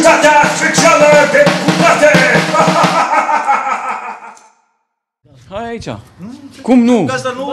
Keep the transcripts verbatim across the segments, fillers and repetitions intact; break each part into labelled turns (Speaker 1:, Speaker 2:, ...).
Speaker 1: Unitatea specială de bucate!
Speaker 2: Hai aici. Cum nu?
Speaker 3: Asta nu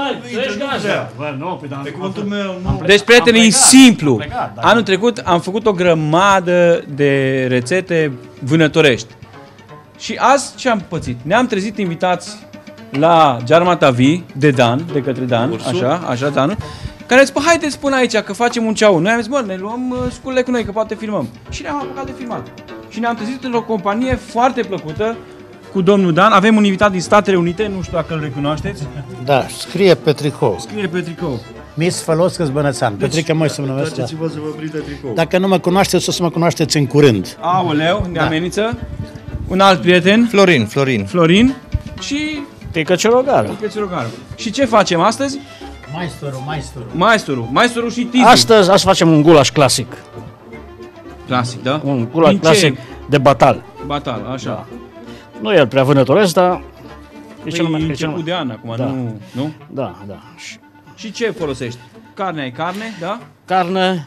Speaker 2: nu. Deci, prieteni, e simplu. Anul trecut am făcut o grămadă de rețete vânătorești. Și azi ce am pățit? Ne-am trezit invitați la Gearmata Vii de Dan, de către Dan, așa, așa, Danul, care a zis, bă, haideți până aici că facem un ceau. Noi am zis, bă, ne luăm sculele cu noi, că poate filmăm. Și ne-am apucat de filmat. Și ne-am trezit într-o companie foarte plăcută cu domnul Dan. Avem un invitat din Statele Unite, nu știu dacă îl recunoașteți.
Speaker 4: Da, scrie pe tricou.
Speaker 2: Scrie pe tricou.
Speaker 4: Mis Făloscă Bănățan. Deci, Petrică Moi să mă numesc.
Speaker 3: Dați-vă să vă prinde tricou.
Speaker 4: Dacă nu mă cunoașteți, o să mă cunoașteți în curând.
Speaker 2: Aoleu, ne amenință. Un alt prieten.
Speaker 5: Florin, Florin.
Speaker 2: Florin. Și
Speaker 4: Tică Ciorogaru.
Speaker 2: Tică Ciorogaru. Și ce facem astăzi?
Speaker 4: Maestorul, maestorul.
Speaker 2: Maestorul, maestorul și Tizi.
Speaker 6: Astăzi, astăzi facem un gulaș clasic.
Speaker 2: Clasic, da?
Speaker 6: Un gulaș
Speaker 2: Din
Speaker 6: clasic
Speaker 2: ce?
Speaker 6: de batal.
Speaker 2: Batal, așa.
Speaker 6: Da. Nu e el prea vânătoresc, dar e
Speaker 2: Păi
Speaker 6: cel mai...
Speaker 2: e
Speaker 6: e cel
Speaker 2: început
Speaker 6: mai...
Speaker 2: de an acum,
Speaker 6: Da.
Speaker 2: nu? nu?
Speaker 6: Da, da. Și
Speaker 2: Și ce folosești? Carne ai carne, da?
Speaker 6: carne,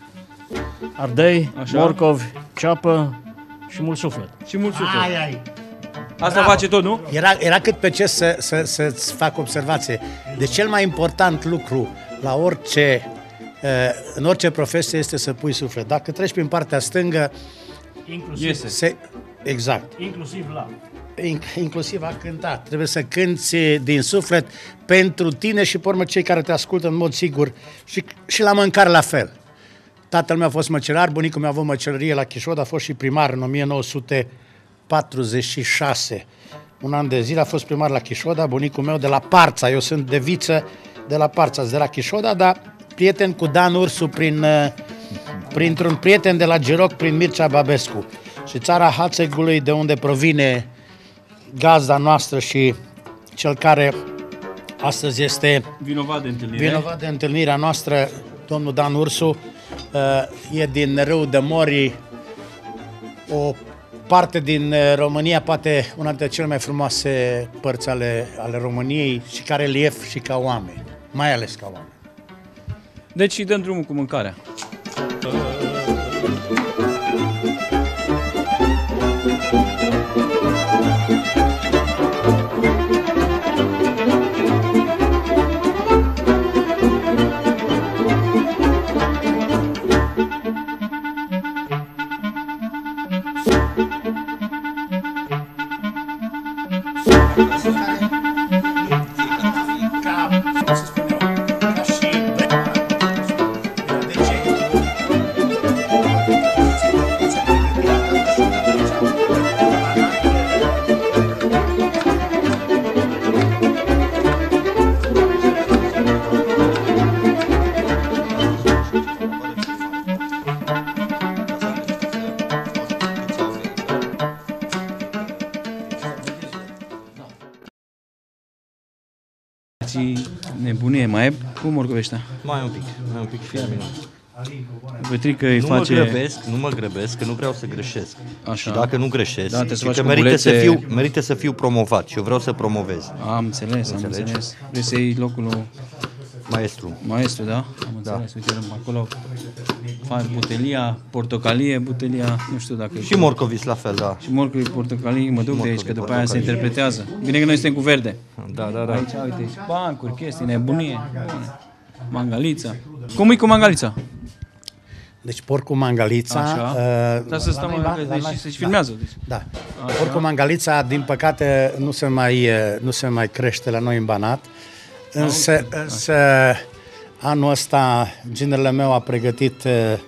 Speaker 6: ardei,
Speaker 2: Așa.
Speaker 6: morcovi, ceapă și mult suflet.
Speaker 2: Și mult suflet.
Speaker 4: Ai, ai.
Speaker 2: Asta
Speaker 4: Bravo.
Speaker 2: face tot, nu?
Speaker 4: Era, era cât pe ce să, să, să-ți fac observație. Deci cel mai important lucru la orice, în orice profesie este să pui suflet. Dacă treci prin partea stângă,
Speaker 6: Inclusiv,
Speaker 2: Iese.
Speaker 4: se, exact.
Speaker 6: inclusiv la...
Speaker 4: Inclusiv a cântat. Trebuie să cânți din suflet pentru tine și pe urmă cei care te ascultă în mod sigur și, și la mâncare la fel. Tatăl meu a fost măcelar, bunicul meu a avut măcelărie la Chișod, a fost și primar în o mie nouă sute patruzeci și șase. Un an de zile a fost primar la Chișoda, bunicul meu de la Parța, eu sunt de Viță de la Parța, de la Chișoda, dar prieten cu Dan Ursu prin, printr-un prieten de la Giroc prin Mircea Babescu. Și țara Hațegului, de unde provine gazda noastră și cel care astăzi este
Speaker 2: Vinovat de întâlnire.
Speaker 4: vinovat de întâlnirea noastră, domnul Dan Ursu, e din Râu de Mori, o parte din România, poate una dintre cele mai frumoase părți ale, ale României și ca relief și ca oameni, mai ales ca oameni.
Speaker 2: Deci îi dăm drumul cu mâncarea. Nebunie, mai e cu morcoveștea?
Speaker 5: Mai un pic, mai un pic fie minut.
Speaker 2: Petrică îi
Speaker 5: Nu
Speaker 2: face...
Speaker 5: mă grăbesc, nu mă grăbesc, că nu vreau să greșesc.
Speaker 2: Așa.
Speaker 5: Și dacă nu greșesc,
Speaker 2: Da, trebuie să
Speaker 5: și
Speaker 2: faci
Speaker 5: că
Speaker 2: cu
Speaker 5: merită să,
Speaker 2: bulețe.
Speaker 5: fiu, merită să fiu promovat și eu vreau să promovez.
Speaker 2: Am înțeles, am
Speaker 5: Înțelegi?
Speaker 2: înțeles. Vrei să iei locul lui
Speaker 5: Maestru.
Speaker 2: maestru, da? Am înțeles, uite, acolo faci butelia, portocalie, butelia, nu știu dacă...
Speaker 5: Și morcovis la fel, da.
Speaker 2: Și morcovi, portocalii, mă duc de aici, că după aia se
Speaker 5: portocalii.
Speaker 2: interpretează. Bine că noi suntem cu verde.
Speaker 5: Da, da, da.
Speaker 2: Aici, uite, aici, bancuri, chestii, nebunie. Bune. Mangalița. Cum e cu mangalița?
Speaker 4: Deci porcul mangalița...
Speaker 2: Așa.
Speaker 4: Uh,
Speaker 2: Dar să stăm,
Speaker 4: la noi-
Speaker 2: deci
Speaker 4: la noi-
Speaker 2: se filmează. Deci.
Speaker 4: Da. Porcul mangalița, din păcate, nu se mai, nu se mai crește la noi în Banat. Însă, însă anul ăsta, ginerele meu a pregătit uh,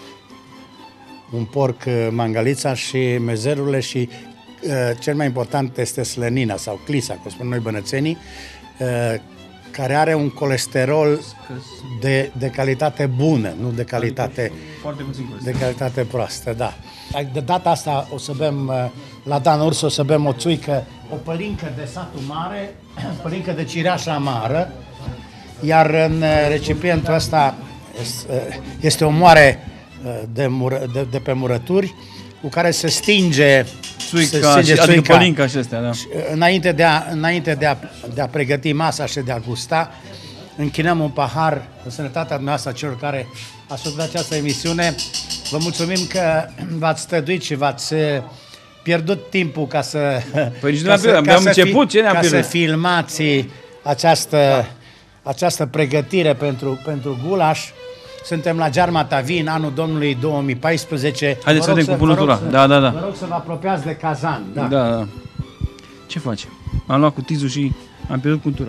Speaker 4: un porc uh, mangalița și mezerurile și uh, cel mai important este slănina sau clisa, cum spun noi bănățenii, uh, care are un colesterol de, de calitate bună, nu de calitate,
Speaker 2: Foarte puțin colesterol.
Speaker 4: de calitate proastă, da. De data asta o să bem, uh, la Dan Ursu o să bem o țuică, o pălincă de satul mare, pălincă de cireașă amară, iar în uh, recipientul ăsta este, uh, este o moare uh, de, mură, de, de pe murături cu care se stinge
Speaker 2: Țuica, și, adică pălinca și astea, da.
Speaker 4: și, uh, înainte, de a, înainte de, a, de a pregăti masa și de a gusta, închinăm un pahar în sănătatea dumneavoastră celor care ascultă această emisiune Vă mulțumim că v-ați stăduit și v-ați pierdut timpul ca să...
Speaker 2: Păi nici nu
Speaker 4: ca
Speaker 2: am
Speaker 4: să-
Speaker 2: pierdut,
Speaker 4: ca
Speaker 2: am
Speaker 4: să
Speaker 2: început, ce ne-am
Speaker 4: Ca să
Speaker 2: pierdut?
Speaker 4: filmați această, această pregătire pentru, pentru gulaș. Suntem la Gearmata Vin, anul Domnului două mii paisprezece.
Speaker 2: Haideți să
Speaker 4: Vă rog
Speaker 2: vedem cu
Speaker 4: vă rog
Speaker 2: pânătura.
Speaker 4: să-
Speaker 2: Da, da, da.
Speaker 4: Vă rog să vă apropiați de cazan. Da.
Speaker 2: Da, da. Ce faci? Am luat cutizul și am pierdut cultura.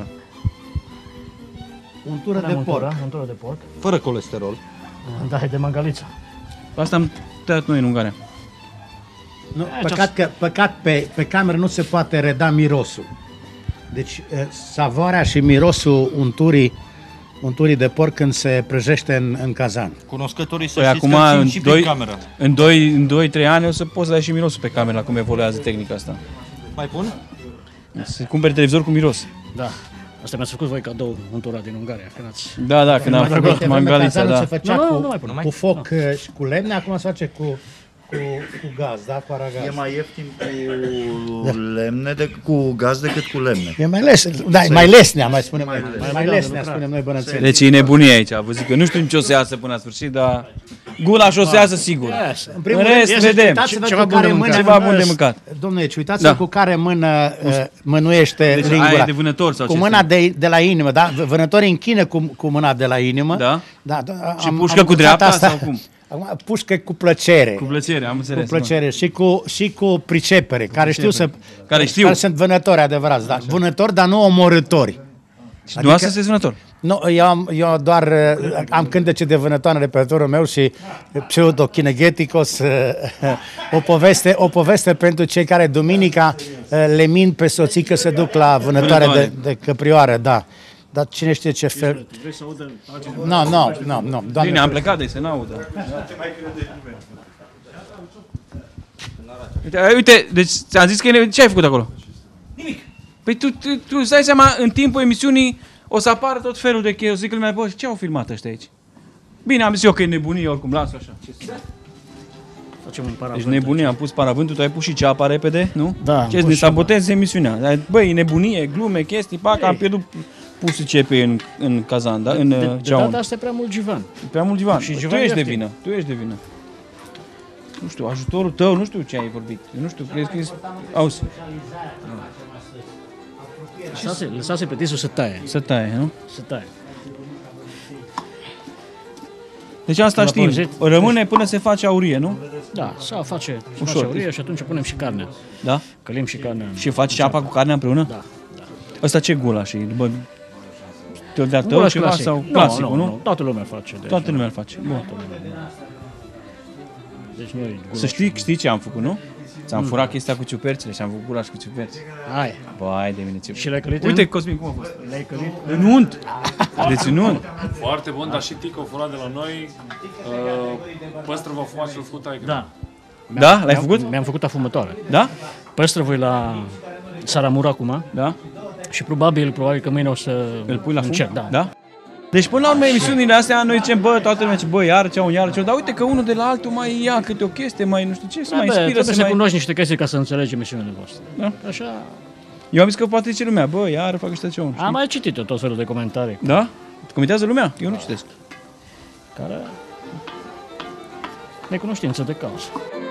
Speaker 4: Untură de
Speaker 6: Avem
Speaker 4: porc.
Speaker 6: untură, untură de porc.
Speaker 5: Fără colesterol.
Speaker 6: Da, e de mangaliță.
Speaker 2: Asta am tăiat noi în Ungaria.
Speaker 4: Nu, păcat că păcat pe, pe cameră nu se poate reda mirosul. Deci eh, savoarea și mirosul unturii, unturii de porc când se prăjește în, în cazan.
Speaker 5: Cunoscătorii să
Speaker 2: Păi
Speaker 5: știți
Speaker 2: acum
Speaker 5: că
Speaker 2: în
Speaker 5: țin și
Speaker 2: doi,
Speaker 5: pe cameră.
Speaker 2: în doi, în doi trei ani o să poți să ai și mirosul pe cameră cum evoluează tehnica asta.
Speaker 5: Mai pun?
Speaker 2: Să cumperi televizor cu miros.
Speaker 6: Da. Asta mi-ați făcut voi cadou untura din Ungaria, când ați...
Speaker 2: Da, da, când am
Speaker 4: Mai
Speaker 2: făcut
Speaker 4: devreme
Speaker 2: mangalița,
Speaker 4: cazanul
Speaker 2: da.
Speaker 4: se făcea
Speaker 6: Nu, nu,
Speaker 4: cu,
Speaker 6: nu mai pun.
Speaker 4: cu foc eh, și cu lemne, acum se face cu, cu, cu gaz, da? Cu aragaz.
Speaker 3: E mai ieftin cu lemne decât cu gaz decât cu lemne.
Speaker 4: E mai lesne, da, e mai lesnea, mai spunem noi. Mai lesnea, spunem noi bănățeni.
Speaker 2: Deci e nebunie aici, vă zic că nu știu ce o să iasă până la sfârșit, dar gulaș o să iasă sigur.
Speaker 6: Yes.
Speaker 4: În primul
Speaker 2: În
Speaker 4: rând,
Speaker 2: rest,
Speaker 4: este-
Speaker 2: vedem.
Speaker 4: uitați-vă
Speaker 6: Ceva
Speaker 4: cu
Speaker 6: bun de
Speaker 4: care
Speaker 6: mâncat.
Speaker 4: mână-
Speaker 2: Ceva bun de mâncat.
Speaker 4: Domnule, uitați-vă
Speaker 2: Da.
Speaker 4: cu care mână uh, mânuiește
Speaker 2: Deci
Speaker 4: lingura.
Speaker 2: aia e de vânător sau
Speaker 4: Cu
Speaker 2: ce
Speaker 4: mâna
Speaker 2: este?
Speaker 4: de, de la inimă, da? Vânătorii închină cu, cu mâna de la inimă.
Speaker 2: Da.
Speaker 4: Da, da
Speaker 2: Și
Speaker 4: am-
Speaker 2: pușcă
Speaker 4: am
Speaker 2: cu
Speaker 4: învățat
Speaker 2: dreapta
Speaker 4: asta.
Speaker 2: sau cum?
Speaker 4: Acum, pușcă cu plăcere.
Speaker 2: Cu plăcere, am
Speaker 4: Cu
Speaker 2: înțeles.
Speaker 4: plăcere și cu, și cu pricepere, care știu să...
Speaker 2: Care știu.
Speaker 4: Care sunt vânători adevărați, da. Vânători, dar nu omorâtori.
Speaker 2: Și dumneavoastră sunteți vânător.
Speaker 4: Nu, eu, am, eu doar uh, am cântece de vânătoare în repertoriul meu și pseudo-kinegeticos, uh, o poveste, o poveste pentru cei care duminica uh, le mint pe soții că se duc la vânătoare de,
Speaker 2: Vânătoare.
Speaker 4: de căprioară, da. Dar cine știe ce fel... Nu, nu, nu, nu,
Speaker 2: Bine, am
Speaker 4: doamne.
Speaker 2: plecat de să n-audă. Uite, uite, deci ți-am zis că e ne- ce ai făcut acolo? Nimic. Păi tu, tu, tu îți dai seama, în timpul emisiunii o să apară tot felul de chestii. O să zic lumea, bă, ce au filmat ăștia aici? Bine, am zis eu că e nebunie, oricum, las-o așa.
Speaker 6: Facem un paravânt.
Speaker 2: Deci nebunie, am pus paravântul, tu ai pus și ceapa repede, nu?
Speaker 6: Da, am
Speaker 2: Ce
Speaker 6: pus
Speaker 2: ne
Speaker 6: ceapa.
Speaker 2: sabotezi emisiunea. Dar, băi, nebunie, glume, chestii, pac, am pierdut pusul cepei în, în cazan, da? În
Speaker 6: De,
Speaker 2: uh,
Speaker 6: de
Speaker 2: ceaun.
Speaker 6: data asta e prea mult givan.
Speaker 2: Prea mult divan.
Speaker 6: Și
Speaker 2: Tu
Speaker 6: divan
Speaker 2: ești de
Speaker 6: ieftin.
Speaker 2: vină. Tu ești de vină. Nu știu, ajutorul tău, nu știu ce ai vorbit. Eu nu știu, crezi că e... Auzi,
Speaker 6: Lăsați, lăsați pe tisul să taie.
Speaker 2: să taie, nu?
Speaker 6: Să taie.
Speaker 2: Deci asta
Speaker 6: La
Speaker 2: știm.
Speaker 6: părzit.
Speaker 2: Rămâne până se face aurie, nu?
Speaker 6: Da, să face, să
Speaker 2: Ușor.
Speaker 6: face aurie și atunci punem și carnea.
Speaker 2: Da?
Speaker 6: Călim și carnea.
Speaker 2: Și faci ceapa cu carnea împreună?
Speaker 6: Da, da.
Speaker 2: Ăsta ce gulaș e? Bă, te-o de-a tău
Speaker 6: Gulaș
Speaker 2: ceva
Speaker 6: clasic.
Speaker 2: sau
Speaker 6: Nu,
Speaker 2: clasicul,
Speaker 6: nu,
Speaker 2: nu?
Speaker 6: nu? Toată lumea face. De
Speaker 2: Toată lumea îl face. Bun.
Speaker 6: Deci noi
Speaker 2: Să știi, știi ce am făcut, nu? Ți-am furat chestia cu ciuperțile și am făcut gulaș cu ciuperți.
Speaker 6: Hai.
Speaker 2: Vai de mine, ce...
Speaker 6: Și le-ai călit
Speaker 2: Uite,
Speaker 6: în-
Speaker 2: Cosmin, cum a fost?
Speaker 6: Le-ai călit?
Speaker 2: În unt! Deci în unt.
Speaker 7: Foarte bun, dar și Tico a furat de la noi. Uh, Păstrăvă a fumat și-l făcut taică.
Speaker 6: Da.
Speaker 2: Da? L-ai făcut?
Speaker 6: Mi-am făcut afumătoare.
Speaker 2: Da?
Speaker 6: Păstrăvoi la Saramura acum
Speaker 2: Da?
Speaker 6: și probabil, probabil că mâine o să
Speaker 2: Îl pui la fund?
Speaker 6: încerc, da.
Speaker 2: Da? Deci până la urmă emisiunile astea noi zicem, bă, toată lumea zice, bă, iar ce-au, iar ce dar uite că unul de la altul mai ia câte o chestie, mai nu știu ce, se mai
Speaker 6: Trebuie,
Speaker 2: inspiră,
Speaker 6: trebuie
Speaker 2: se
Speaker 6: să
Speaker 2: mai...
Speaker 6: cunoști niște chestii ca să înțelegi emisiunile voastre.
Speaker 2: Da.
Speaker 6: Așa,
Speaker 2: Eu am zis că poate zice lumea, bă, iar fac ăștia ce-au, știi?
Speaker 6: am mai citit eu tot felul de comentarii
Speaker 2: Da? Comentează lumea? Eu nu citesc.
Speaker 6: care necunoștință de cauză.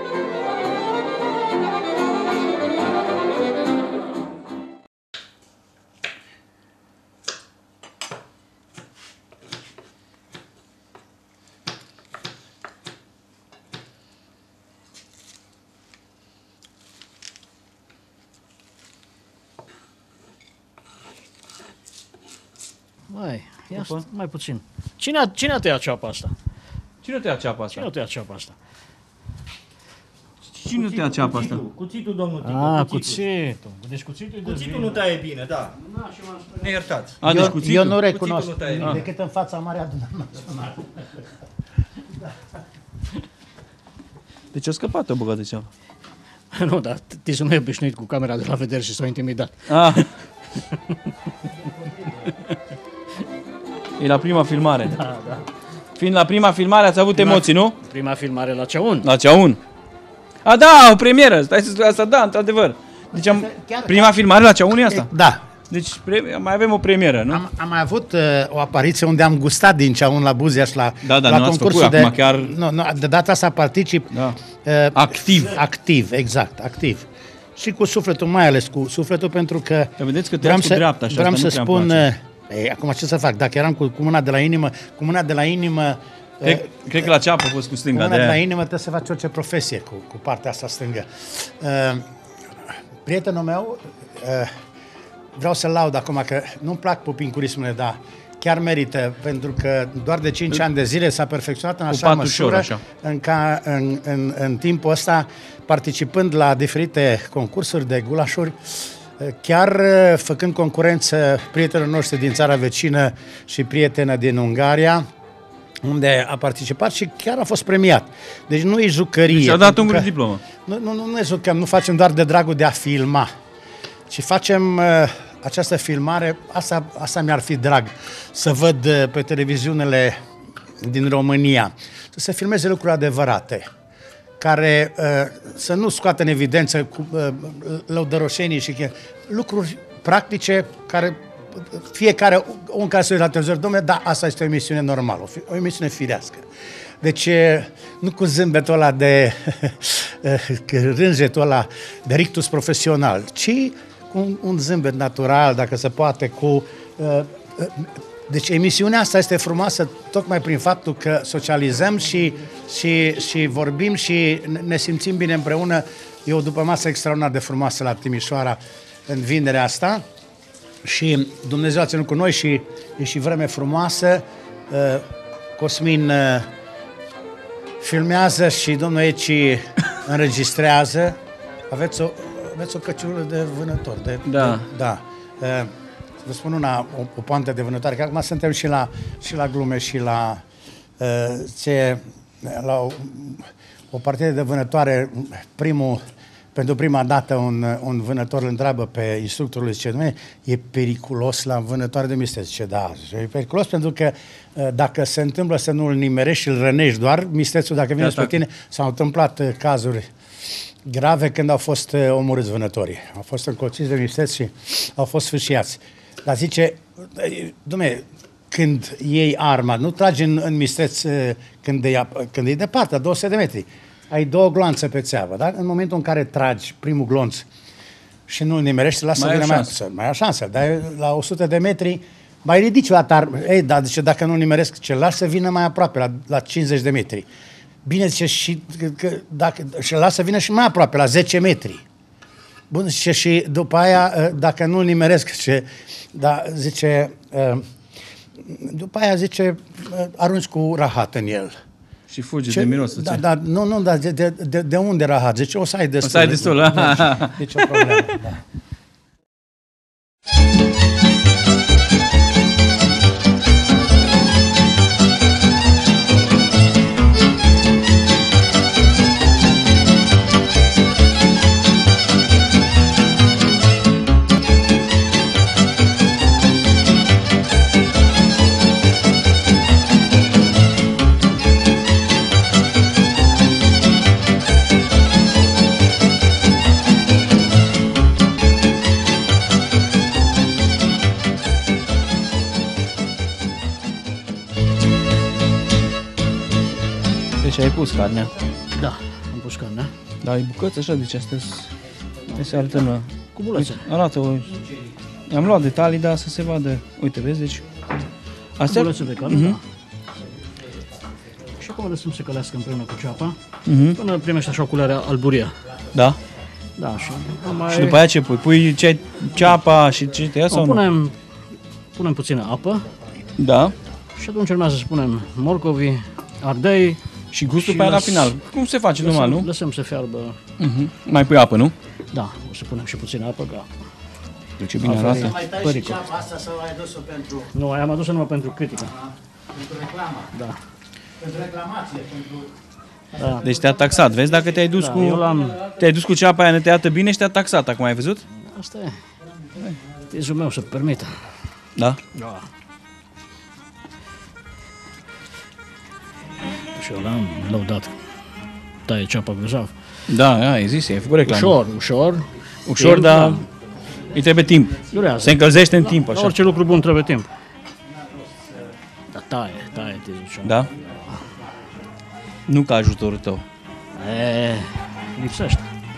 Speaker 6: Mai, ia sta- mai puțin. Cine a, cine a tăiat ceapa asta?
Speaker 2: Cine te ia ceapa
Speaker 6: Cine a
Speaker 2: asta?
Speaker 6: tăiat ceapa asta?
Speaker 2: Cine te ia ceapa asta?
Speaker 3: Cuțitul, domnul Tico,
Speaker 6: Ah, cuțitul. Deci cuțitul e de
Speaker 3: Cuțitul nu taie bine, da. Ne iertați.
Speaker 2: A, deci
Speaker 4: Eu,
Speaker 2: cuțitul.
Speaker 4: eu nu recunosc
Speaker 3: Cuțitul nu taie.
Speaker 4: nimic decât în fața mare adunare națională.
Speaker 2: Deci a scăpat o băgată de ceapă.
Speaker 6: Nu, dar Tisu nu e obișnuit cu camera de la vedere și s-a intimidat.
Speaker 2: Ah. E la prima filmare.
Speaker 6: Da, da.
Speaker 2: Fiind la prima filmare ați avut emoții, nu?
Speaker 6: Prima filmare la Ceaun.
Speaker 2: La Ceaun. A, da, o premieră. Stai să asta, da, într-adevăr. Deci am...
Speaker 4: Chiar-
Speaker 2: Prima filmare la Ceaun e asta?
Speaker 4: Da.
Speaker 2: Deci pre- mai avem o premieră, nu?
Speaker 4: Am, am mai avut uh, o apariție unde am gustat din ceaun la Buziaș la,
Speaker 2: Da, da,
Speaker 4: la
Speaker 2: nu ați
Speaker 4: concursul
Speaker 2: făcut,
Speaker 4: de...
Speaker 2: acum chiar-
Speaker 4: Nu, nu, de data asta particip
Speaker 2: Da.
Speaker 4: uh,
Speaker 2: Activ.
Speaker 4: Activ, exact, activ. Și cu sufletul, mai ales cu sufletul, pentru că...
Speaker 2: Dar vedeți că
Speaker 4: vreau
Speaker 2: tăiați cu
Speaker 4: să,
Speaker 2: dreapta și
Speaker 4: vreau
Speaker 2: asta
Speaker 4: să
Speaker 2: nu prea îmi
Speaker 4: spun...
Speaker 2: place.
Speaker 4: uh, Ei, acum ce să fac? Dacă eram cu, cu mâna de la inimă, cu mâna de la inimă...
Speaker 2: Cred,
Speaker 4: uh,
Speaker 2: cred că la ceapă a fost cu
Speaker 4: Cu
Speaker 2: stânga.
Speaker 4: mâna de la
Speaker 2: De
Speaker 4: inimă trebuie să faci orice profesie cu, cu partea asta stângă. Uh, prietenul meu, uh, vreau să-l laud acum, că nu-mi plac pupincurismele, dar chiar merită, pentru că doar de cinci ani de zile s-a perfecționat în așa
Speaker 2: pat
Speaker 4: măsură,
Speaker 2: ușor, așa.
Speaker 4: În, ca, în, în, în timpul ăsta, participând la diferite concursuri de gulașuri, uh, chiar uh, făcând concurență prietenilor noștri din țara vecină și prietenă din Ungaria, unde a participat și chiar a fost premiat. Deci nu e jucărie.
Speaker 2: Și-au dat
Speaker 4: pentru
Speaker 2: un
Speaker 4: că
Speaker 2: diplomă.
Speaker 4: Nu, nu, nu ne jucăm, nu facem doar de dragul de a filma, ci facem uh, această filmare, asta, asta mi-ar fi drag, să văd uh, pe televiziunile din România, să se filmeze lucruri adevărate, care uh, să nu scoată în evidență cu uh, lăudăroșenii și lucruri practice care fiecare, un care se uită la televizor, dom'le, da, asta este o emisiune normală, o, fi, o emisiune firească. Deci, nu cu zâmbetul ăla de, rânjetul ăla de rictus profesional, ci cu un, un zâmbet natural, dacă se poate, cu... Deci emisiunea asta este frumoasă tocmai prin faptul că socializăm și, și, și vorbim și ne simțim bine împreună. E o dupămasă extraordinar de frumoasă la Timișoara în vinerea asta. Și Dumnezeu a ținut cu noi și e și vreme frumoasă. Cosmin filmează și domnul Eci înregistrează. Aveți o, aveți o căciulă de vânător. De,
Speaker 2: Da.
Speaker 4: De, da. Vă spun una, o, o poantă de vânătoare, că acum suntem și la, și la glume și la, ce, la o, o partidă de vânătoare. Primul Pentru prima dată un, un vânător îl întreabă pe instructorul, zice, nu, e periculos la vânătoare de misteț? Zice, da, zice, e periculos pentru că dacă se întâmplă să nu-l nimerești și îl rănești doar, mistețul, dacă vine spre tine, s-au întâmplat cazuri grave când au fost omorâți vânătorii. Au fost încolțiți de misteț și au fost sfârșiați. Dar zice, dumne, când iei arma, nu tragi în, în misteț când e, când e departe, la două sute de metri. Ai două gloanțe pe țeavă, da? În momentul în care tragi primul glonț și nu-l nimerești, lasă
Speaker 2: mai ai
Speaker 4: mai,
Speaker 2: șansă.
Speaker 4: mai ai șansă. Dar la o sută de metri mai ridici la tar. Ei, dar zice, dacă nu nimeresc, ce las să vină mai aproape, la, la cincizeci de metri. Bine, zice, și, că, dacă, și lasă să vină și mai aproape, la zece metri. Bun, zice, și după aia, dacă nu-l nimeresc, zice, da, zice, după aia, zice, arunci cu rahat în el.
Speaker 2: Și fugi de miros.
Speaker 4: Da, da, nu, nu, dar de, de, de, de unde rahat? Zice, o să ai destul.
Speaker 2: O să ai destul,
Speaker 4: da. Deci o problemă, da.
Speaker 2: Deci ai pus carnea.
Speaker 6: Da, am pus carnea.
Speaker 2: Da, e bucăți așa, deci astea se alternă.
Speaker 6: Cu bulețe.
Speaker 2: Arată, o... am luat detalii, dar să se vadă. Uite, vezi, deci...
Speaker 6: Cu
Speaker 2: Astea?
Speaker 6: bulețe de carne,
Speaker 2: Mhm.
Speaker 6: da. Și acum lăsăm să călească împreună cu ceapa,
Speaker 2: Mhm.
Speaker 6: până primește așa o culere alburie.
Speaker 2: Da.
Speaker 6: Da, și mai...
Speaker 2: Și după aia ce pui? Pui ce, ceapa și ce te ia sau
Speaker 6: o,
Speaker 2: nu?
Speaker 6: punem, punem puțină apă
Speaker 2: Da.
Speaker 6: și atunci urmează să punem morcovii, ardei.
Speaker 2: Și gustul
Speaker 6: Și
Speaker 2: pe aia la
Speaker 6: lăs-
Speaker 2: final. Cum se face normal,
Speaker 6: Lăsăm,
Speaker 2: nu?
Speaker 6: lăsăm să fiarbă.
Speaker 2: Mhm. Mai pui apă, nu?
Speaker 6: Da, o să punem și puțină apă, ca...
Speaker 2: Deci ce bine
Speaker 6: Altfel
Speaker 2: arată.
Speaker 6: e-
Speaker 4: Mai tai și
Speaker 6: Păricol.
Speaker 4: ceapa asta sau ai dus-o pentru,
Speaker 6: Nu, aia am adus-o numai pentru critică.
Speaker 4: pentru reclamă?
Speaker 6: Da.
Speaker 4: Pentru reclamație, pentru...
Speaker 6: Da.
Speaker 2: Deci te-a taxat, vezi? Dacă te-ai dus
Speaker 6: Da,
Speaker 2: cu...
Speaker 6: eu l-am-
Speaker 2: Te-ai dus cu ceapa aia netăiată bine și te-a taxat, acum ai văzut?
Speaker 6: Asta e. Tezul meu să permită.
Speaker 2: Da.
Speaker 6: Da. Și eu l-am lăudat. Taie ceapa grozav.
Speaker 2: Da, ai zis, ai făcut reclamă.
Speaker 6: Ușor, ușor.
Speaker 2: Ușor,
Speaker 6: Timp,
Speaker 2: dar...
Speaker 6: da.
Speaker 2: Îi trebuie timp.
Speaker 6: Durează.
Speaker 2: Se încălzește în timp,
Speaker 6: La
Speaker 2: așa.
Speaker 6: orice lucru bun trebuie timp. Dar taie, taie, te ziceam.
Speaker 2: Da? Nu ca ajutorul tău.
Speaker 6: E, lipsește.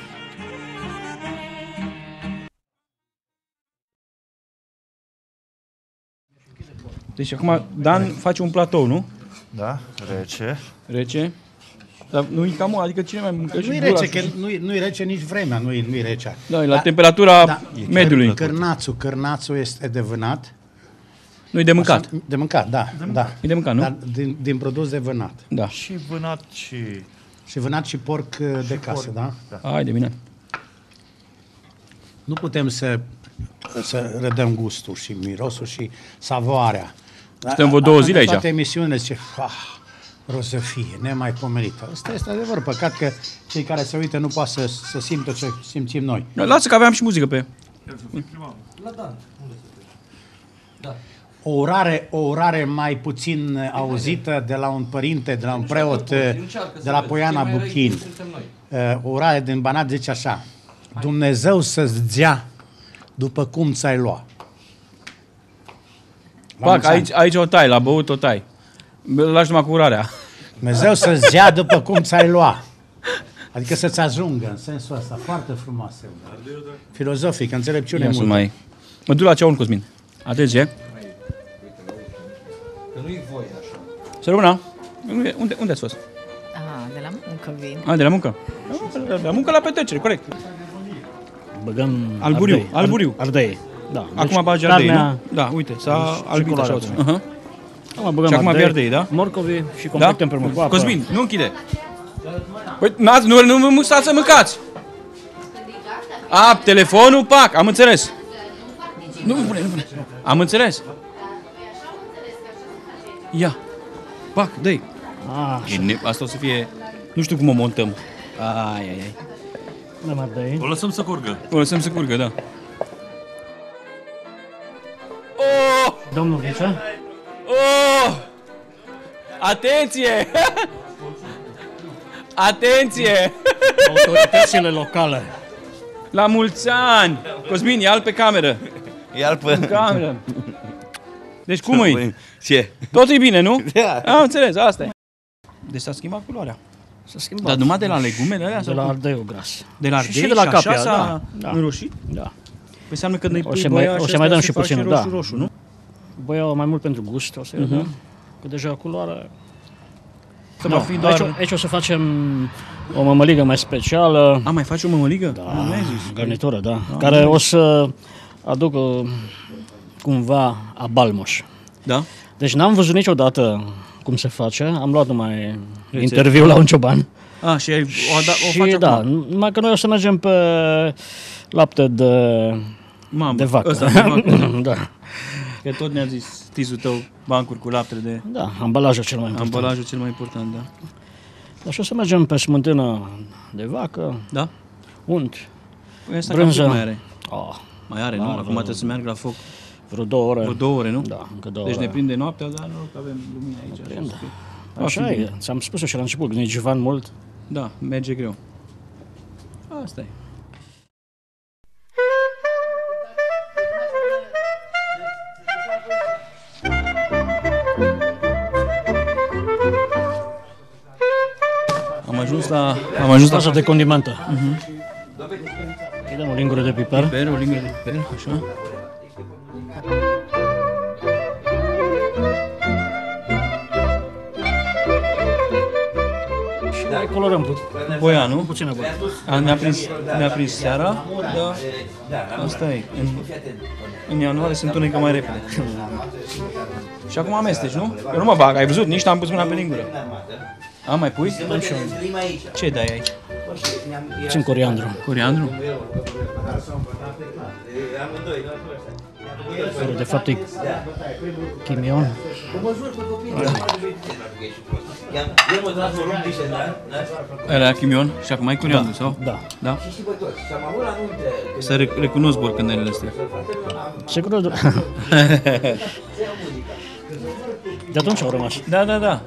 Speaker 2: Deci acum Dan face un platou, nu?
Speaker 3: Da, rece.
Speaker 2: Rece. Dar nu-i cam mult, adică cine mai mâncă și
Speaker 4: Nu-i
Speaker 2: gura
Speaker 4: rece,
Speaker 2: și-
Speaker 4: că nu-i, nu-i rece nici vremea, nu-i, nu-i rece.
Speaker 2: Da, e la temperatura mediului.
Speaker 4: Cârnațul, cârnațul este de vânat.
Speaker 2: Nu-i de mâncat.
Speaker 4: Așa, de mâncat, da. da.
Speaker 2: E de mâncat, nu?
Speaker 4: Dar din, din produs de vânat.
Speaker 2: Da.
Speaker 3: Și vânat și...
Speaker 4: Și vânat și porc uh, de casă, da?
Speaker 2: Hai de bine.
Speaker 4: Nu putem să, să redăm gustul și mirosul și savoarea.
Speaker 2: Stăm vreo două zile aici.
Speaker 4: Toate emisiunile zice, ah, rozăfie, nemaipomenită. Asta este adevăr, păcat că cei care se uită nu pot să, să simtă ce simțim noi.
Speaker 2: Lasă că aveam și muzică pe...
Speaker 4: O urare, o urare mai puțin auzită de la un părinte, de la un preot, de la Poiana Buchin. O urare din Banat zice așa: Dumnezeu să-ți dea după cum ți-ai lua. La
Speaker 2: Pac,
Speaker 4: mulți ani.
Speaker 2: aici, aici o tai, la băut o tai. Lași numai cu urarea.
Speaker 4: Dumnezeu să-ți dea după cum ți-ai lua. Adică să-ți ajungă în sensul ăsta. Foarte frumoasă. Filozofic, înțelepciune
Speaker 2: Ia
Speaker 4: multă.
Speaker 2: să mai... Mă duc la ceaun, Cosmin. Atenție.
Speaker 5: Că nu-i voie așa.
Speaker 2: Să rămână. Unde, unde ați fost?
Speaker 8: Ah, de la muncă vin.
Speaker 2: A, de la muncă? De la muncă la petrecere, corect.
Speaker 6: Băgăm
Speaker 2: Alburiu,
Speaker 6: ardei.
Speaker 2: alburiu.
Speaker 6: Ardei, da.
Speaker 2: Acum bagi ardei,
Speaker 6: carnea-
Speaker 2: nu? Da, uite, s-a albit așa.
Speaker 6: culoarea
Speaker 2: Uh-huh.
Speaker 6: Acum băgăm
Speaker 2: Și acum
Speaker 6: ardei,
Speaker 2: avea ardei, da?
Speaker 6: Morcovi și
Speaker 2: Da?
Speaker 6: completăm pe urmă cu apă.
Speaker 2: Cosmin, nu închide. Păi, n-ați- nu, nu, nu stați să mâncați. A, telefonul, pac, am înțeles. Nu, nu pune, nu pune. Am înțeles. Ia. Pac, dă-i.
Speaker 6: Ah,
Speaker 2: E ne- Asta o să fie... Nu știu cum o montăm. Ai, ai, ai.
Speaker 6: dăm ardei.
Speaker 7: O lăsăm să curgă.
Speaker 2: O lăsăm să curgă, da. Oh!
Speaker 6: Domnul Vice?
Speaker 2: Oh! Atenție! Atenție!
Speaker 6: Autoritățile locale.
Speaker 2: La mulți ani! Cosmin, ia-l pe cameră.
Speaker 3: Ia-l pe...
Speaker 2: Cameră. Deci cum e?
Speaker 3: Ce?
Speaker 2: Tot e bine, nu?
Speaker 3: Da.
Speaker 2: Am înțeles, asta e. Deci s-a schimbat culoarea.
Speaker 6: S-a schimbat.
Speaker 2: Dar numai de la legumele alea?
Speaker 6: De
Speaker 2: sau
Speaker 6: la
Speaker 2: cum?
Speaker 6: ardeiul gras.
Speaker 2: De la
Speaker 6: Și-
Speaker 2: ardei
Speaker 6: și de la
Speaker 2: și așa
Speaker 6: capia,
Speaker 2: s-a
Speaker 6: da, da.
Speaker 2: înroșit?
Speaker 6: Da.
Speaker 2: Păi înseamnă că ne
Speaker 6: O
Speaker 2: pui
Speaker 6: să mai-
Speaker 2: boia
Speaker 6: o să
Speaker 2: și
Speaker 6: mai
Speaker 2: asta
Speaker 6: dăm
Speaker 2: se
Speaker 6: și
Speaker 2: face
Speaker 6: puțin,
Speaker 2: roșu,
Speaker 6: da.
Speaker 2: roșu, nu?
Speaker 6: Băiau mai mult pentru gust, o să-i
Speaker 2: Mhm.
Speaker 6: dăm. Că deja culoarea...
Speaker 2: Că
Speaker 6: Nu,
Speaker 2: va fi doar...
Speaker 6: aici, aici o să facem o mămăligă mai specială.
Speaker 2: A, mai faci o mămăligă?
Speaker 6: Da,
Speaker 2: Nu mi-ai zis.
Speaker 6: garnitură, da. Care o să aducă cumva abalmoș.
Speaker 2: Da?
Speaker 6: Deci n-am văzut niciodată cum se face. Am luat numai interviu la un cioban.
Speaker 2: A, și ai, o, da, o
Speaker 6: și
Speaker 2: faci
Speaker 6: da,
Speaker 2: acum.
Speaker 6: numai că noi o să mergem pe lapte de,
Speaker 2: Mamă,
Speaker 6: de vacă.
Speaker 2: ăsta de vacă.
Speaker 6: da.
Speaker 2: Că tot ne-a zis tizul tău, bancuri cu lapte de...
Speaker 6: Da, ambalajul cel mai important.
Speaker 2: Ambalajul cel mai important, da.
Speaker 6: Dar și o să mergem pe smântână de vacă,
Speaker 2: Da?
Speaker 6: unt,
Speaker 2: Păi asta cam
Speaker 6: brânză.
Speaker 2: cât mai are?
Speaker 6: Oh,
Speaker 2: Mai are, nu?
Speaker 6: Are,
Speaker 2: Acum
Speaker 6: vreo-
Speaker 2: trebuie să meargă la foc
Speaker 6: vreo două ore.
Speaker 2: vreo două ore, nu?
Speaker 6: Da, încă două
Speaker 2: Deci
Speaker 6: ore.
Speaker 2: ne prinde noaptea, dar nu că avem lumină aici. Așa,
Speaker 6: Prinde.
Speaker 2: să fie. Va
Speaker 6: Așa
Speaker 2: fi
Speaker 6: e,
Speaker 2: bine.
Speaker 6: ți-am spus-o și la început, când e jivan mult.
Speaker 2: Da, merge greu. Asta e. Am ajuns la... Am ajuns la...
Speaker 6: Asta de condimentă. Îi dăm o lingură de piper.
Speaker 2: Piper, o lingură de piper, așa.
Speaker 6: Și mai colorăm pu-
Speaker 2: Boia, nu?
Speaker 6: puțină bă.
Speaker 2: A, ne-a prins, ne-a prins seara, dar asta e. În, în ianuarie se întunecă mai repede. Și acum amesteci, nu? Eu nu mă bag, ai văzut? Nici n-am pus mâna pe lingură. A, mai pui? Ce dai aici?
Speaker 6: Puțin coriandru.
Speaker 2: Coriandru?
Speaker 6: Care de fapt e chimion.
Speaker 2: Era chimion și acum ai coriandru, sau?
Speaker 6: Da.
Speaker 2: Da? Să rec- recunosc borcănelele astea.
Speaker 6: Sigur de... De atunci au rămas.
Speaker 2: Da, da, da.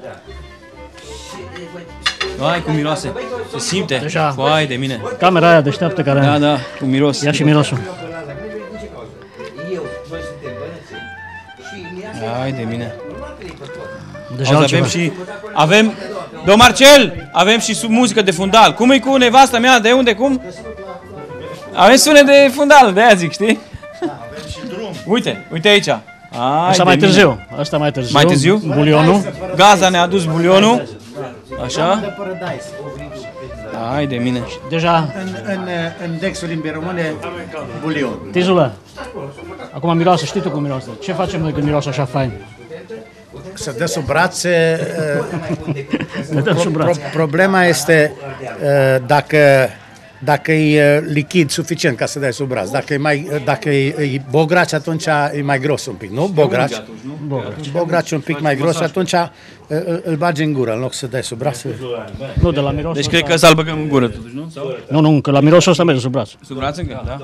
Speaker 2: Hai cum miroase. Se simte.
Speaker 6: Deja.
Speaker 2: Foai de mine.
Speaker 6: Camera aia deșteaptă care
Speaker 2: Da, da, cu miros.
Speaker 6: ia și mirosul.
Speaker 2: Hai de mine.
Speaker 6: Deja
Speaker 2: Auzi, avem
Speaker 6: altceva.
Speaker 2: și... Avem... Domn Marcel, avem și sub muzică de fundal. Cum e cu nevasta mea? De unde? Cum? Avem sunet de fundal, de aia zic, știi?
Speaker 3: Avem și drum.
Speaker 2: Uite, uite aici. Hai
Speaker 6: Asta
Speaker 2: de
Speaker 6: mai
Speaker 2: mine.
Speaker 6: târziu. Asta mai târziu.
Speaker 2: Mai târziu?
Speaker 6: Bulionul.
Speaker 2: Gaza ne-a adus bulionul. Așa? Hai de mine.
Speaker 6: Deja,
Speaker 4: În, în, în Dexul limbii române, bulion.
Speaker 6: Tizule, acum miroase, știi tu cum miroase. Ce facem noi când miroase așa fain?
Speaker 4: Să dă sub brațe.
Speaker 6: Ne dăm sub braț.
Speaker 4: Pro, problema este uh, dacă, dacă e lichid suficient ca să dai sub braț. Dacă e, mai, dacă e, e bograci, atunci e mai gros un pic, nu? Bograci. Bograci un pic mai gros, atunci uh, îl bagi în gură, în loc să dai sub braț.
Speaker 6: Nu, de la mirosul
Speaker 2: Deci cred
Speaker 6: ăsta-
Speaker 2: că să-l băgăm în gură totuși, nu? Sau?
Speaker 6: Nu, nu, că la mirosul ăsta merge sub braț.
Speaker 2: Sub braț încă, da?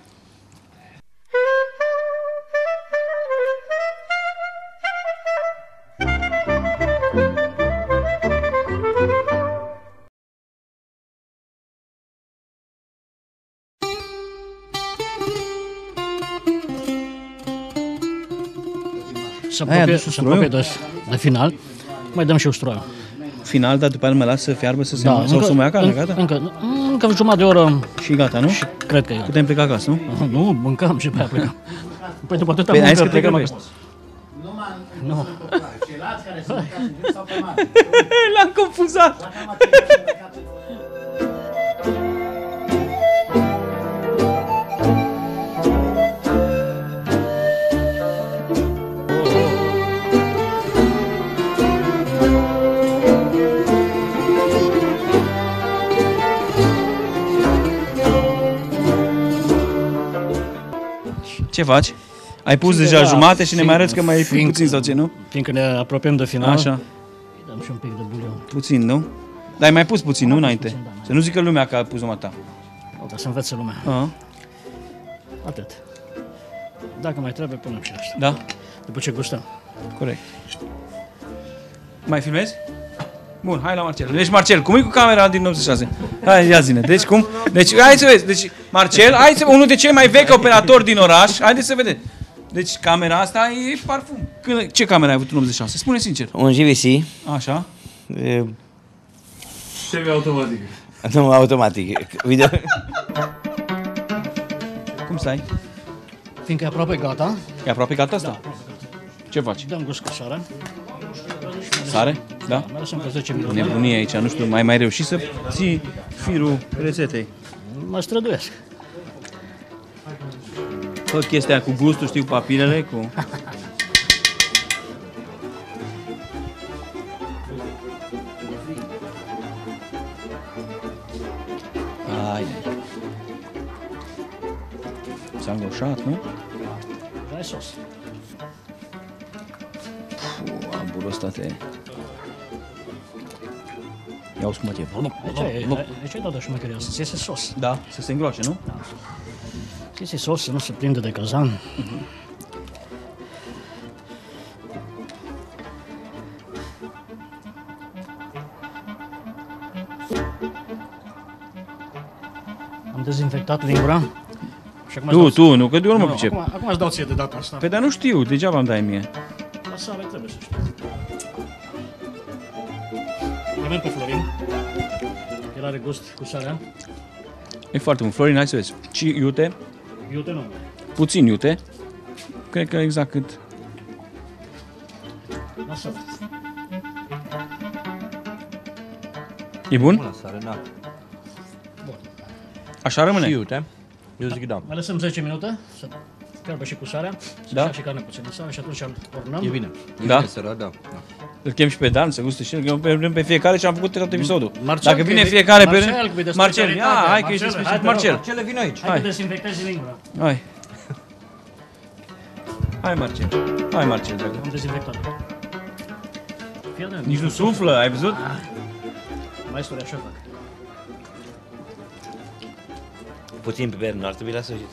Speaker 6: Să
Speaker 2: Aia,
Speaker 6: apropie,
Speaker 2: dus
Speaker 6: să apropie de,
Speaker 2: usturoiul?
Speaker 6: de final, mai dăm și usturoiul.
Speaker 2: Final, dar după aia mă las să fiarbă, să se
Speaker 6: Da,
Speaker 2: sau să mai ia carne,
Speaker 6: încă,
Speaker 2: gata?
Speaker 6: încă, încă jumătate de oră,
Speaker 2: Și gata, nu?
Speaker 6: cred că e gata.
Speaker 2: Putem pleca acasă, nu?
Speaker 6: Nu, mâncăm și pe aia plecăm. Păi după atâta
Speaker 2: Păi, ai zis
Speaker 6: muncă
Speaker 2: că te
Speaker 6: plecăm
Speaker 2: grăbești.
Speaker 6: acasă.
Speaker 4: Nu. Ceilalți care sunt sau pe mare.
Speaker 2: L-am confuzat! Ce faci? Ai pus deja
Speaker 6: Da,
Speaker 2: jumate și ne mai arăți că mai e
Speaker 6: fiind-
Speaker 2: puțin sau ce, nu?
Speaker 6: Fiindcă ne apropiem de final,
Speaker 2: Așa,
Speaker 6: dăm și un pic de bulion.
Speaker 2: puțin, nu? Dar ai mai pus puțin, nu, înainte?
Speaker 6: puțin, da, da.
Speaker 2: Să nu zică lumea că a pus numai ta.
Speaker 6: Ca să învețe lumea.
Speaker 2: Aha.
Speaker 6: Atât. Dacă mai trebuie, punem și asta.
Speaker 2: Da,
Speaker 6: După ce gustăm.
Speaker 2: corect. Mai filmezi? Bun, hai la Marcel. Deci Marcel, cum e cu camera din optzeci și șase? Hai, ia zine. Deci cum? Deci hai să vezi. Deci Marcel, hai să unul de cei mai vechi operatori din oraș. Haideți să vedeți. Deci camera asta e parfum. Când, ce cameră ai avut în optzeci și șase? Spune sincer.
Speaker 9: Un G V C,
Speaker 2: Așa.
Speaker 9: e,
Speaker 7: Semi-automatic.
Speaker 9: nu automatic, video.
Speaker 2: Cum stai?
Speaker 6: Fiindcă e aproape gata,
Speaker 2: E aproape gata asta? Ce faci?
Speaker 6: dăm gust cu sare.
Speaker 2: Sare? Da?
Speaker 6: Mai lăsăm pe zece minute.
Speaker 2: Nebunie aici, nu știu, mai mai reușit să ții firul rețetei.
Speaker 6: Mă străduiesc.
Speaker 2: Fă chestia cu gustul, știu, cu papilele, cu... Haide. S-a îngoșat, nu?
Speaker 6: Ai sos.
Speaker 2: Puh, amburul ăsta te... Ia uzi cum mă chef.
Speaker 6: Aici e, aici e toată șmecheria, să-ți iese sos.
Speaker 2: Da, să se îngroașe, nu?
Speaker 6: Să iese sos, să nu se prinde de cazan. Am dezinfectat lingura. Și acum îți
Speaker 2: Tu,
Speaker 6: dau-
Speaker 2: tu, nu, că eu nu mă
Speaker 6: Nu,
Speaker 2: pricep.
Speaker 6: acum, acum îți dau ție de data asta.
Speaker 2: Păi dar nu știu, degeaba îmi dai mie.
Speaker 6: La sare trebuie să știi. Avem pe Florin. El are gust cu sarea.
Speaker 2: E foarte mult. Florin, hai să vezi. Și iute,
Speaker 6: Iute nu.
Speaker 2: puțin iute. Cred că exact cât...
Speaker 6: Lasă.
Speaker 2: E bun?
Speaker 5: La sare, da.
Speaker 2: Așa rămâne?
Speaker 5: Și iute. Eu zic da.
Speaker 6: Mai lăsăm zece minute să fiarbă și cu sarea. Să
Speaker 2: Da.
Speaker 6: da. și carne puțin de sare și atunci ornăm.
Speaker 5: E bine. E
Speaker 2: Da?
Speaker 5: bine seara, da. da.
Speaker 2: Îl chem și pe Dan, să guste și el, că eu pe, pe fiecare și am făcut tot episodul.
Speaker 6: Marcel,
Speaker 2: Dacă
Speaker 6: că
Speaker 2: vine
Speaker 6: e-
Speaker 2: fiecare pe
Speaker 6: Marcel,
Speaker 2: rând...
Speaker 6: că e de
Speaker 2: Marcel, ia,
Speaker 6: specialitate.
Speaker 2: hai că ești
Speaker 6: Marcel,
Speaker 2: special.
Speaker 6: hai, te rog,
Speaker 2: Marcel,
Speaker 5: Ce le vin aici?
Speaker 6: Hai,
Speaker 2: Hai.
Speaker 6: că dezinfectezi lingura.
Speaker 2: hai. Hai, Marcel. Hai, Marcel, dragă.
Speaker 6: Am dezinfectat. Fii atent.
Speaker 2: Nici nu suflă, ai văzut?
Speaker 6: Maestru, așa fac.
Speaker 9: Puțin piper, nu ar trebui la sfârșit.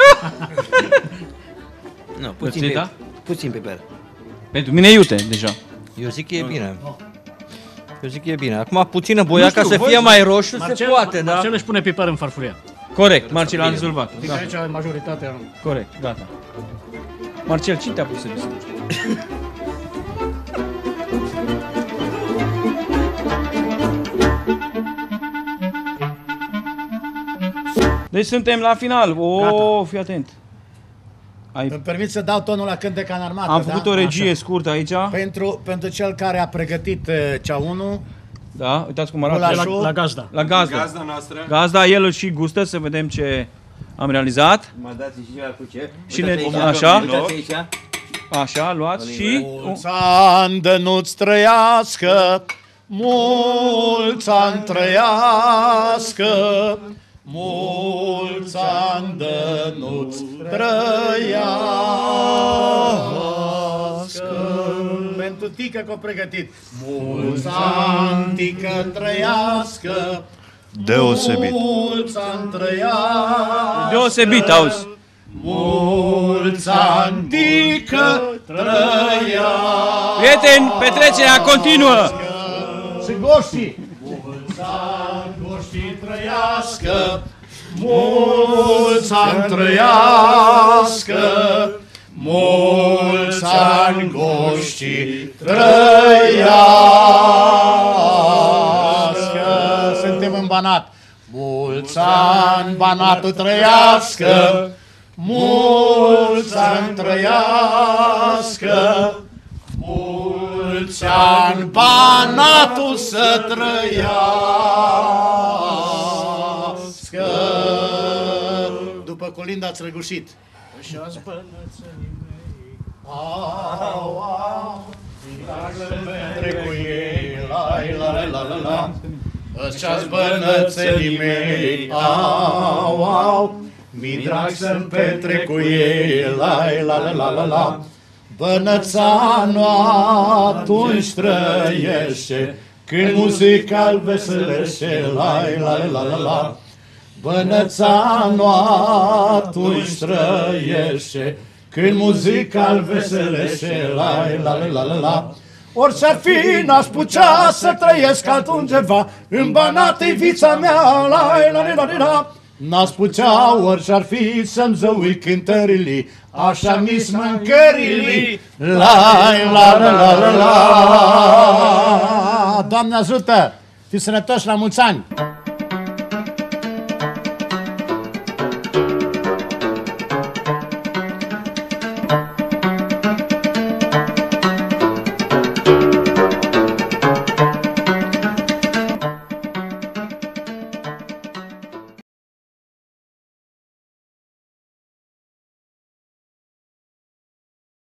Speaker 9: Nu, puțin
Speaker 2: Puțin,
Speaker 9: piper.
Speaker 2: da?
Speaker 9: Puțin piper.
Speaker 2: Pentru mine e iute, deja.
Speaker 5: Eu zic că e bine. Eu zic că e bine. Acum puțină boia
Speaker 2: Nu știu,
Speaker 5: ca să
Speaker 2: voi
Speaker 5: fie
Speaker 2: zic.
Speaker 5: mai roșu,
Speaker 6: Marcel,
Speaker 5: se poate, da?
Speaker 6: Marcel își pune piper în farfuria.
Speaker 2: Corect, Marcel a rezolvat.
Speaker 6: Fiindcă aici majoritatea...
Speaker 2: Corect, gata. Marcel, cine te-a pus să vii? Deci suntem la final. O, fii atent. Ai...
Speaker 4: Îmi permit să dau tonul la Cântec în armată.
Speaker 2: Am făcut
Speaker 4: da?
Speaker 2: o regie
Speaker 4: Așa.
Speaker 2: scurtă aici.
Speaker 4: Pentru, pentru cel care a pregătit uh, cea unu.
Speaker 2: Da, uitați cum arată.
Speaker 4: La,
Speaker 6: La, la gazda.
Speaker 2: La gazda.
Speaker 7: Gazda noastră.
Speaker 2: Gazda, el și gustă să vedem ce am realizat.
Speaker 9: Mă dați și ceva cu ce?
Speaker 2: Și
Speaker 9: Uitați
Speaker 2: ne-
Speaker 9: aici,
Speaker 2: așa.
Speaker 9: Uitați aici.
Speaker 2: Așa, luați și...
Speaker 4: Mulți ani de nu-ți trăiască, mulți ani trăiască, mulți ani de nu-ți trăiască. Pentru Tică că o pregătit. Mulți ani, Tică, trăiască,
Speaker 3: Deosebit.
Speaker 4: mulți ani trăiască.
Speaker 2: Deosebit, auzi.
Speaker 4: Mulți ani, Tică, trăiască.
Speaker 2: Prieteni, petrecerea continuă!
Speaker 4: Și goștii! Mulți ani, goștii trăiască, mulți ani trăiască, mulți ani goștii trăiască. Suntem în Banat. Mulți ani Banatul trăiască, mulți ani trăiască, mulți ani Banatul să trăiască. După colinda ați răgușit. Așa-s bănățenii mei, au, au, mi-drag cu ei, la, la, la, la, la. Așa-s bănățenii mei, au, au, mi drag să-mi petrec cu ei, la, la, la, la, la, la. Bănățanu atunci trăiește, când muzica-l veselește, la, la, la, la, la. Bănățanu atunci trăiește, când muzica-l veselește, la, la, la, la, la, la. Orice-ar fi, n-aș putea să trăiesc altundeva, în Banat-i vița mea, la, la, la, la, la. N-aș putea, orice-ar fi, să-mi zăui cântările, așa mi-s mâncările, la, la, la, la, la, la. Doamne ajută! Fiți sănătoși, la mulți ani!